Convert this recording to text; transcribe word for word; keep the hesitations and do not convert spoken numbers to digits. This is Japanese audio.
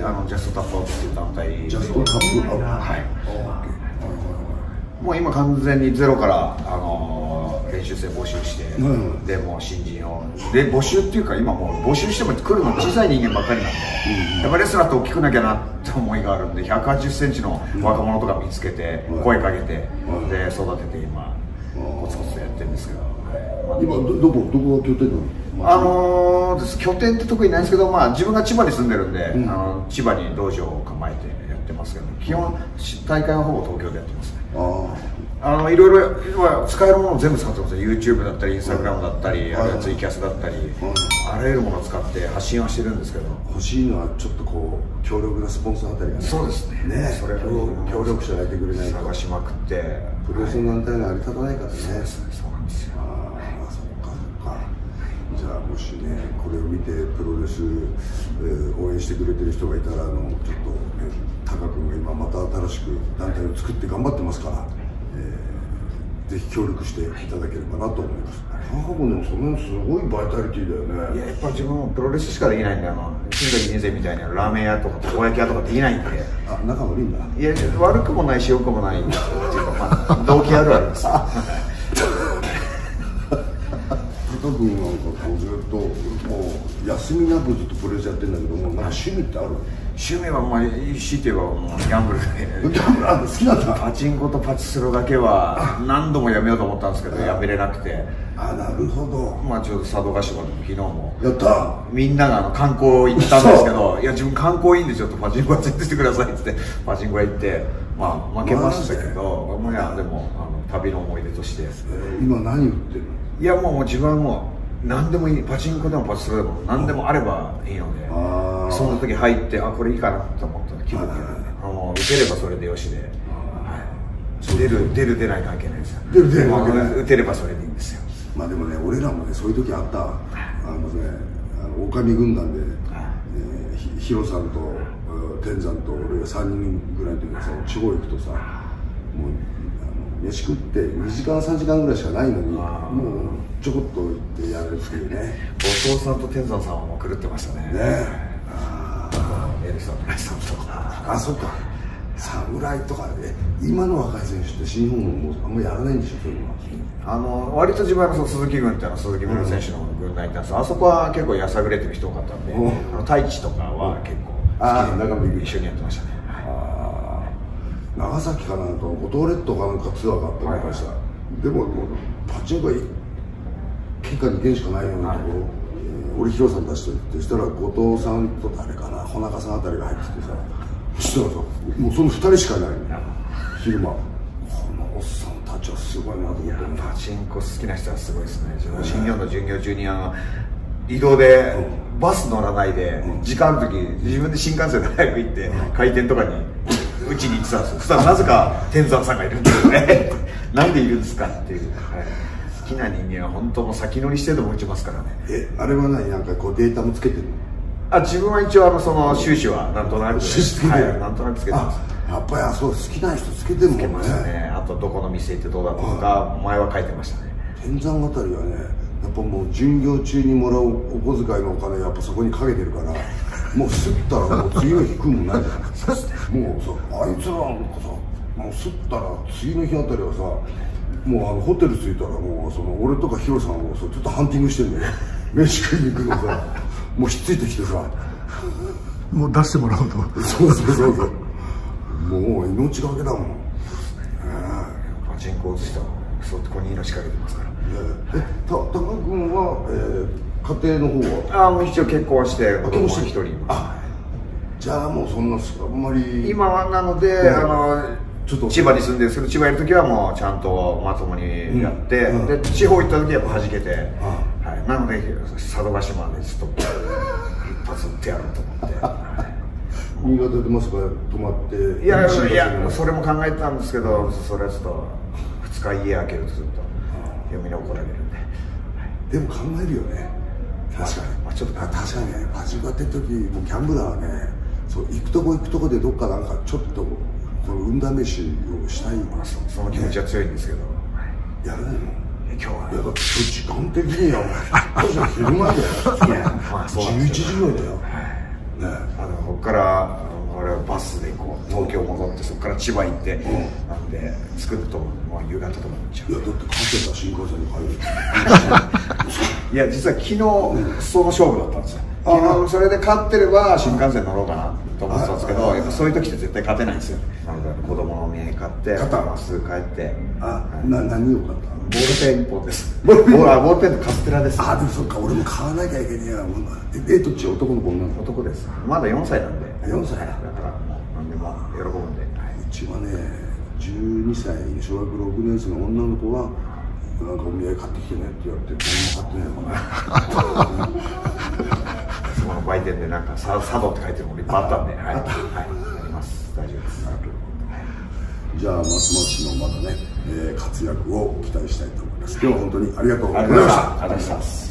あのジャストタップアウトっていう団体、 ジャストタップアウト、 はい、もう今完全にゼロからあの練習生募集して、うん、でもう新人をで募集っていうか今もう募集しても来るの小さい人間ばっかりなんで、うん、やっぱレスラーって大きくなきゃなって思いがあるんでひゃくはちじゅっセンチの若者とか見つけて、うん、声かけて、うん、で育てて今コツコツとやってるんですけど、 まあ、今どどこどこが拠点なの？ あのー、拠点って特にないんですけど、まあ、自分が千葉に住んでるんで、うん、あの千葉に道場を構えてやってますけど、基本大会はほぼ東京でやってますね。ああのいろいろ使えるものを全部使ってます。 YouTube だったり Instagram だったり、あるいはツイキャスだったり、あらゆるものを使って発信はしてるんですけど、 欲しいのはちょっとこう強力なスポンサーあたりがね。 そうですね。 ね、それ協力者がいてくれないと探しまくって、 プロレスの団体が成り立たないからね。 そうですね。そうなんですよ。 ああ、そっかそっか。じゃあもしねこれを見てプロレス、えー、応援してくれてる人がいたら、あのちょっとねタカ君が今また新しく団体を作って頑張ってますから、えー、ぜひ協力していただければなと思います。タカ君でもそんなすごいバイタリティだよね。 いや、やっぱ自分もプロレスしかできないんで、あの新崎二世みたいなラーメン屋とかたこ焼き屋とかできないんで。 あ、仲悪いんだ。 いや、悪くもないし良くもないっていうか、まあ動機あるあるです。 タカ君なんかこうずっともう休みなくずっとプロレスやってるんだけども、なんか趣味ってある？ 趣味はまあ強いて言えばもうギャンブルで、 ギャンブル好きなんだ。 パチンコとパチスロだけは何度もやめようと思ったんですけどやめれなくて。 あ、なるほど。 まあちょうど佐渡島でも昨日もやったみんながあの観光行ったんですけど、いや自分観光いいんでちょっとパチンコは全然してくださいってってパチンコ屋行って、まあ負けましたけど、まあいやでもあの旅の思い出として、えー、今何売ってるの？ いやもう自分はもう何でもいい、パチンコでもパチスロでも何でもあればいいので、その時入ってあこれいいかなと思ったら気分で、あの打てればそれでよしで、はい、出る出る出ない関係ないですよ。 出る出ない関係ない。 打てればそれでいいんですよ。 まあでもね、俺らもねそういう時あった。あのね、あの狼軍団で、えー、ヒロさんと天山と俺がさんにんぐらいの時にさ地方行くとさ、もうあの飯食ってにじかんさんじかんぐらいしかないのに、もうちょこっと行ってやるっていうね。 後藤さんと天山さんはもう狂ってましたね。 ね。 ああ、エルさん、村井さんとか。 あ、そっか。侍とかで、今の若い選手って新日本もあんまりやらないんでしょ、そういうのは。 あの割と自分はその鈴木軍っていうのは鈴木村選手の軍団にいたんです、うん、あそこは結構やさぐれてる人多かったんで、うん、あの太一とかは結構好きで一緒にやってましたね。 あ、長崎かなんか五島列島かなんかツアーがあったりとかした、はい、でももうパチンコは結果にけんしかないようなところ、はい、俺ヒロさんたちと行って、そしたら後藤さんと誰かな穂中さんあたりが入ってきてさ、そしたらさもうそのふたりしかいないの、昼間。おっさんたちはすごいなと思って、 パチンコ好きな人はすごいですね。自分新日本の巡業中にあの移動でバス乗らないで時間ある時自分で新幹線で早く行って回転とかにうちに行ってたんですよ。そしたらなぜか天山さんがいるんですよね。なんでいるんですかっていう、はい、好きな人間は本当もう先乗りしてでも打ちますからね。 え、あれは何、なんかこうデータもつけてるの？ あ、自分は一応あのその収支はなんとなく収支つけてる、 はい、なんとなくつけてます。 やっぱりあそう好きな人つけてるもんね。つけましたね。あとどこの店行ってどうだったのか前は書いてましたね。 天山あたりはね、やっぱもう巡業中にもらうお小遣いのお金やっぱそこにかけてるから、もう吸ったらもう次の日食うもんないじゃないそうですね。もうさ、あいつらなんかさ、もう吸ったら次の日あたりはさ、もうあのホテル着いたらもうその俺とかヒロさんをさちょっとハンティングしてんだよ。飯食いに行くのさ、もうひっついてきてさ、 もう出してもらおうと。 そうそうそうそう。もう命がけだもん。 パチンコを移したらそこに命かけてますから。 え、た高君は、えー、家庭の方は？ああ、もう一応結婚して子供一人います。 あ、じゃあもうそんなあんまり今はなので、うん、あのちょっと千葉に住んでるんですけど、千葉いる時はもうちゃんとまともにやって、うんうん、で地方行った時ははじけて、はい、なので佐渡島でちょっと一発打ってやろうと思って。 新潟でますか泊まって。 いやいや、それも考えてたんですけど、それはちょっとふつか家開けるとすると嫁に怒られるんで。 でも考えるよね。確かに、まあ、ちょっと確かにね、パチンコやってる時もうギャンブラーはね、そう行くとこ行くとこでどっかなんかちょっとこの運試しをしたい、まあ、そ, その気持ちは強いんですけど、ね、 やるの？ 今日は。 いやだって時間的には昼間だよ。いや、まあそうじゅういちじぐらいだよ。ね、 あのから俺はバスでこう東京戻ってそこから千葉行って、うん、なんで作るともう夕方とかになっちゃう。 いやだって勝てた新幹線に帰るいや実は昨日その勝負だったんですよ。昨日それで勝ってれば新幹線乗ろうかなと思ってたんですけど、やっぱそういう時って絶対勝てないんですよ。なので子供のお土産買ってまっすぐ帰って。 あ、な何を買った？ ボールペン一本です。ボールペンボールペンとカステラです。 あ、でもそっか、俺も買わなきゃいけねえや。え、どっち？男の子女の子？ 男です。まだよんさいなんで。 よんさいだからもう何でも喜ぶんで。 うちはね、じゅうにさい小学ろくねん生の女の子はなんかお土産買ってきてねって言われて何も買ってないのかな。 そこの売店でなんか茶道って書いてるものいっぱいあったんで、はい、はい、あります。大丈夫です。 じゃあますますのまだね、えー、活躍を期待したいと思います。今日は本当にありがとうございました。 ありがとうございます。